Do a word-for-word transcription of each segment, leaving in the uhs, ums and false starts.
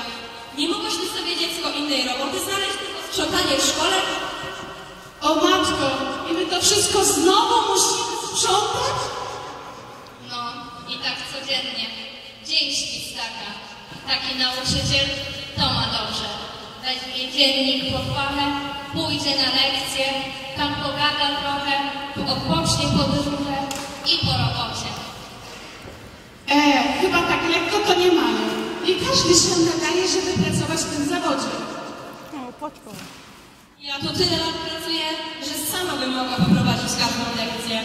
Nie mogłaśmy sobie dziecko innej roboty znaleźć, tylko sprzątanie w szkole? O matko, i my to wszystko znowu musimy sprzątać? No, i tak codziennie. Dzień świstaka. Taki nauczyciel to ma dobrze. Weźmie dziennik pod pachę, pójdzie na lekcję, tam pogada trochę, odpocznie po dyżurze i po robocie. E, chyba tak lekko to nie mają. Nie każdy się nadaje, żeby pracować w tym zawodzie. Ja tu tyle lat pracuję, że sama bym mogła poprowadzić każdą lekcję.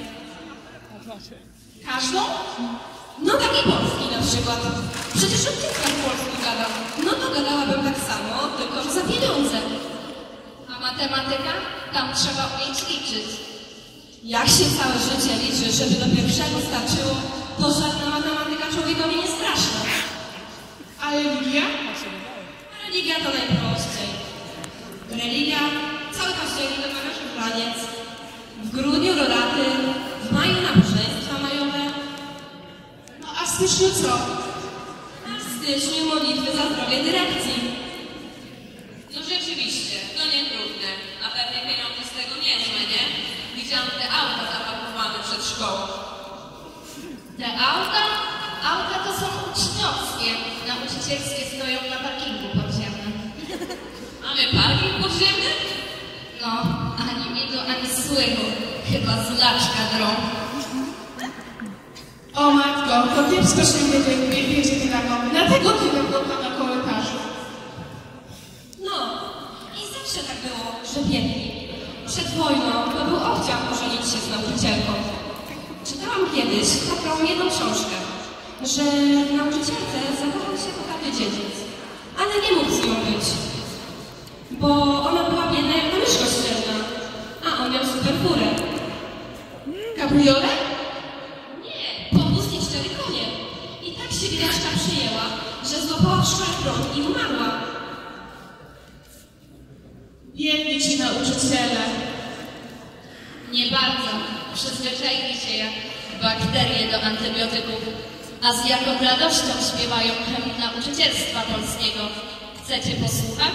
Każdą? No taki polski na przykład. Przecież od dziecka w polsku gadam. No to gadałabym tak samo, tylko że za pieniądze. A matematyka? Tam trzeba umieć liczyć. Jak się całe życie liczy, żeby do pierwszego starczyło, to żadna matematyka człowiekowi nie straszna. A religia? Religia to najprościej. Religia, cały październik wymaga szuflaniec. W grudniu rodaty, w maju nabożeństwa majowe. No a w styczniu co? A w styczniu modlitwy za zdrowie dyrekcji. No rzeczywiście, to nie trudne, a pewnie pieniądze z tego niezłe, nie? Widziałam te auta zapakowane przed szkołą. Te auta? Auta to są uczniowskie. Nauczycielskie stoją na parkingu podziemnym. Mamy parking podziemny? No, ani widu, ani słychu. Chyba z laczka drą. O matko, to kiepsko się wiedzie, wiedzie pedagog. Dlatego tyle było na korytarzu. No, i zawsze tak było, że biedni. Przed wojną to był oddział ożenić się z nauczycielką. Czytałam kiedyś taką jedną książkę, że w nauczycielce zakochał się bogaty dziedzic, ale nie mógł z nią być, bo ona była biedna jak ta mysz kościelna, a on miał super furę. Kabriolet? Nie, powóz i cztery konie. I tak się gwiazdka przyjęła, że złapała w szkole prąd i umarła. Biedni ci nauczyciele. Nie bardzo. Przyzwyczaili się jak bakterie do antybiotyków. A z jaką radością śpiewają hymn nauczycielstwa polskiego. Chcecie posłuchać?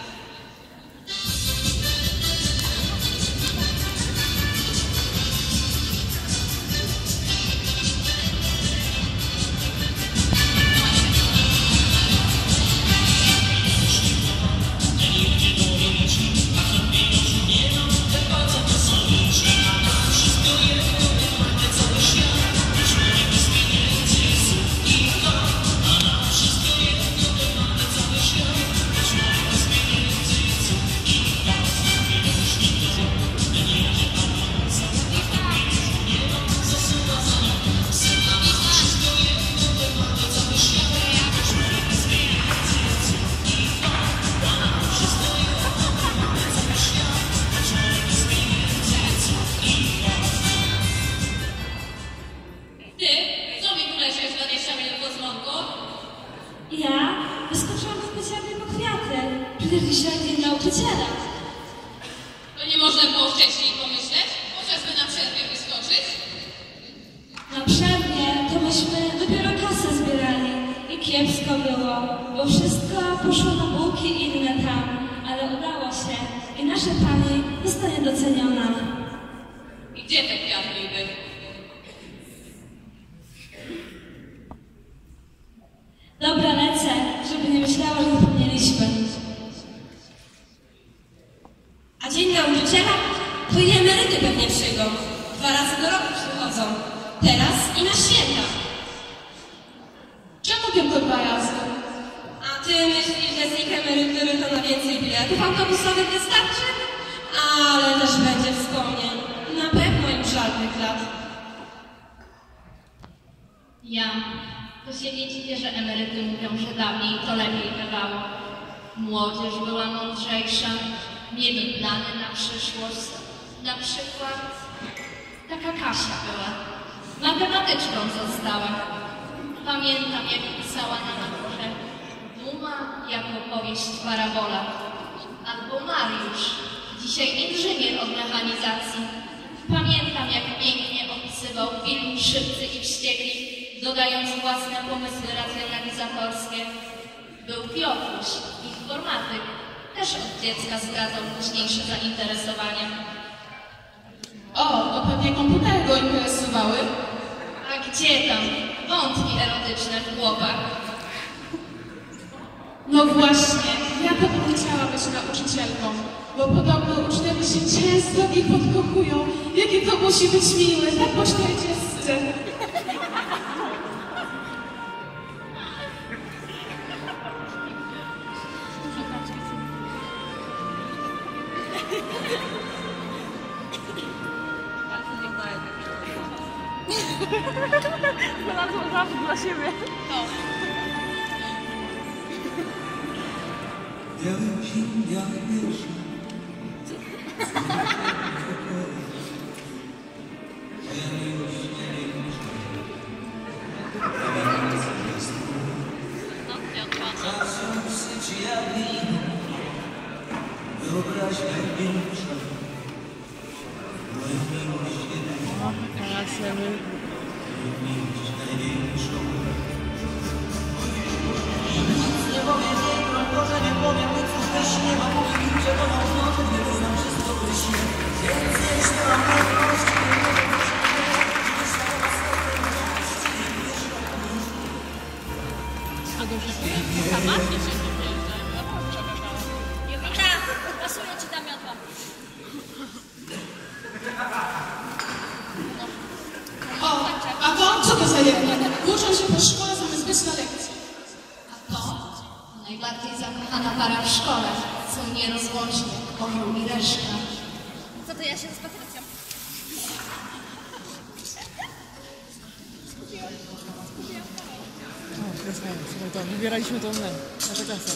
Ja wyskoczyłam specjalnie po kwiaty. Przecież dzisiaj dzień nauczyciela. To nie można było wcześniej pomyśleć? Chociażby na przerwie wyskoczyć? Na przerwie to myśmy dopiero kasę zbierali i kiepsko było, bo wszystko poszło na bułki i inne tam, ale udało się i nasza pani zostanie doceniona. I gdzie te kwiaty niby? Dobra, lecę, żeby nie myślała, że zapomnieliśmy. A dzień nauczyciela to i emeryty pewnie przyjdą. Dwa razy do roku przychodzą. Teraz i na święta. Czemu tylko dwa razy? A ty myślisz, że z ich emerytury to na więcej biletów autobusowych wystarczy? Ale też będzie wspomnień. Na pewno im żal tych lat. Ja. To się nie dziwię, że emeryty mówią, że dawniej to lepiej bywało. Młodzież była mądrzejsza, mieli plany na przyszłość. Na przykład taka Kasia była. Matematyczką została. Pamiętam, jak pisała na maturze. Duma jako powieść parabola. Albo Mariusz, dzisiaj inżynier od mechanizacji. Pamiętam, jak pięknie opisywał film Szybcy i Wściekli, dodając własne pomysły racjonalizatorskie. Był Piotruś, informatyk. Też od dziecka zdradzał późniejsze zainteresowania. O, to pewnie komputery go interesowały. A gdzie tam? Wątki erotyczne w głowach. No właśnie, ja to bym chciała być nauczycielką, bo podobno uczniowie się często w nich podkochują. Jakie to musi być miłe, tak po czterdziestce. Znalazłam zawód dla siebie. Białym się, białym wierszem. Moja miłość nie większa. Czasem syci jak wino, wyobraźnia większa. Moja miłość jedyna, miłość największą. Nie powiem jej, broń Boże, nie powiem nic, też nie mam mówić, że to mam nocy, gdy wyznam wszystko wyśnie. Więc jeśli mam pewność, nie wiem, że stała serce miłości, A dobrze, sama nie się nie wjeżdża, ja tam przepraszam. Jowita, pasuje ci ta miotła. O, a to co to za jedno? Uczą się po szkole zamiast być na lekcji. A to najbardziej zakochana para w szkole. Są nierozłącznie, orzeł i reszka. Co to ja się z Patrycją? O, słuchaj, to wybieraliśmy tą men, naszą klasę.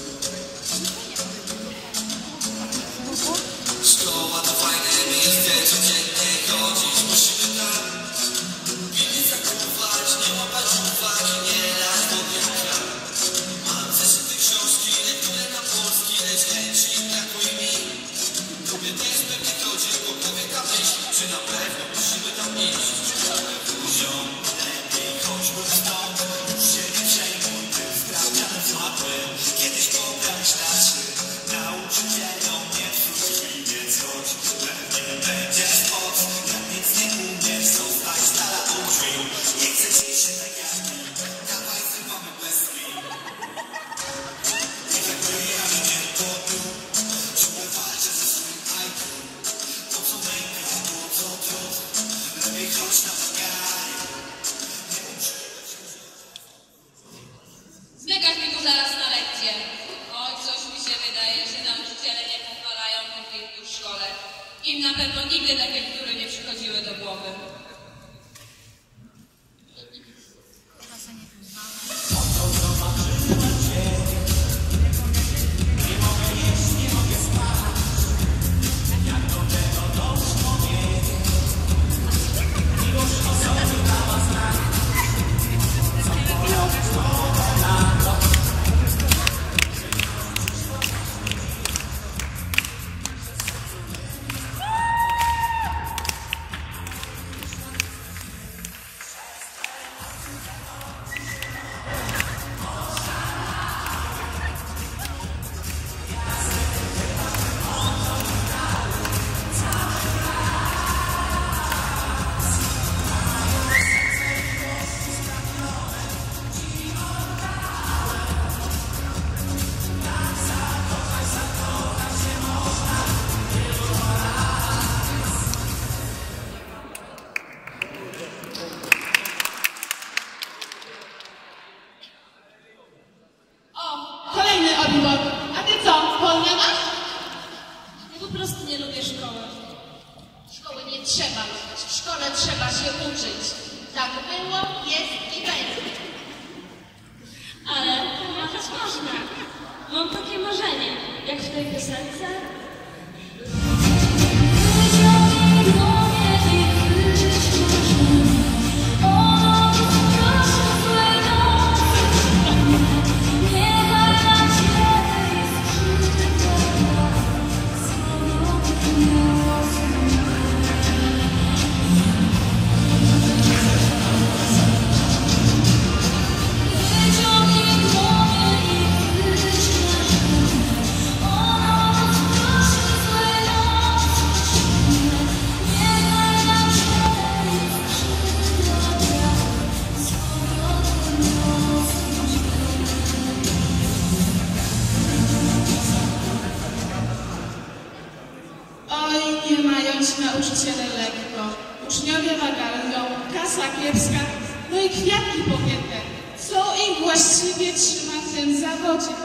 Szkoła to fajne miejsce, codziennie chodzić musimy tam. Pilnie zakupywać, nie łapać uwagi, nie dać podjąć plan. Mam zeszyty książki, lektury na polski, lecz chęci brakuje mi. Tobie też pewnie chodzi, bo powieka myśl, czy na pewno musimy tam iść. Poziom, lepiej chodźmy stąd, już się nie przejmuj tym sprawdzianem złapem. Kiedyś pobrać naszy nauczycielom nie wróci, więc chodź, pewnie będzie spot. Jak nic nie umiesz, zostań z dala od drzwi. Nie chcę ci się tak jak mi, dawaj zrywamy łezki. I tak wyjechamy nie po tu, ciągle walczę ze swoim ajku. To co mękę, to co trud, lepiej chodź na spotkanie. Nie muszę. Zmykasz mi tu zaraz na lekcję. Oj, coś mi się wydaje, że nauczyciele nie pochwalają konfliktów w szkole. Im na pewno nigdy takie bzdury nie przychodziły do głowy. Kolejny obiwok. A ty co, wolna masz? Ja po prostu nie lubię szkoły. Szkoły nie trzeba lubić. W szkole trzeba się uczyć. Tak było, jest i będzie. Ale pomagać można. Mam takie marzenie, jak w tej piosence. Wyciągnij głowie i wyjdź nauczyciele lekko, uczniowie wagarnią, kasa kiepska, no i kwiatki powięte. Co ich właściwie trzyma w tym zawodzie?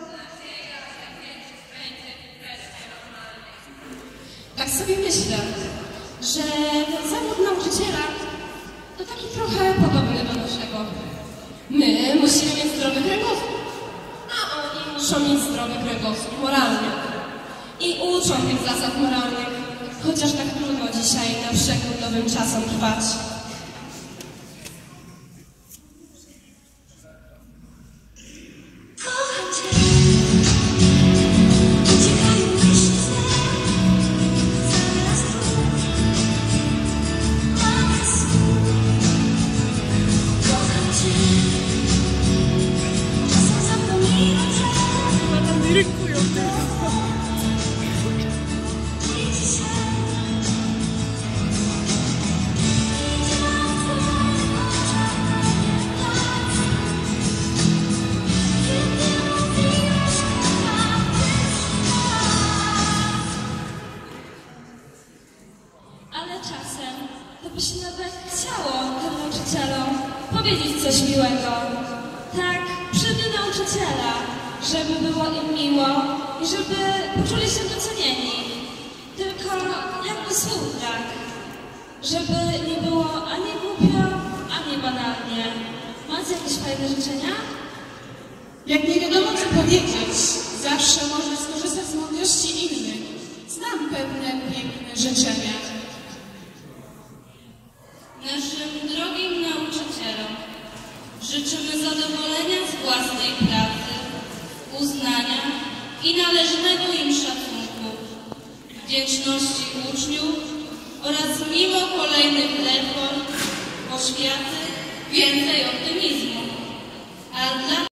Tak sobie myślę, że ten zawód nauczyciela to taki trochę podobny do naszego. My musimy mieć zdrowy kręgosłup, a oni muszą mieć zdrowy kręgosłup moralny. I uczą tych zasad moralnych, chociaż tak trudno dzisiaj na przekór nowym czasom trwać. To by się nawet chciało tym nauczycielom powiedzieć coś miłego. Tak, przy dniu nauczyciela, żeby było im miło i żeby poczuli się docenieni. Tylko jakby słów brak, żeby nie było ani głupio, ani banalnie. Macie jakieś fajne życzenia? Jak nie wiadomo co powiedzieć, zawsze można skorzystać z mądrości innych. Znam pewne piękne życzenia. Naszym drogim nauczycielom życzymy zadowolenia z własnej pracy, uznania i należnego im szacunku, wdzięczności uczniów oraz mimo kolejnych reform, oświaty więcej optymizmu. A dla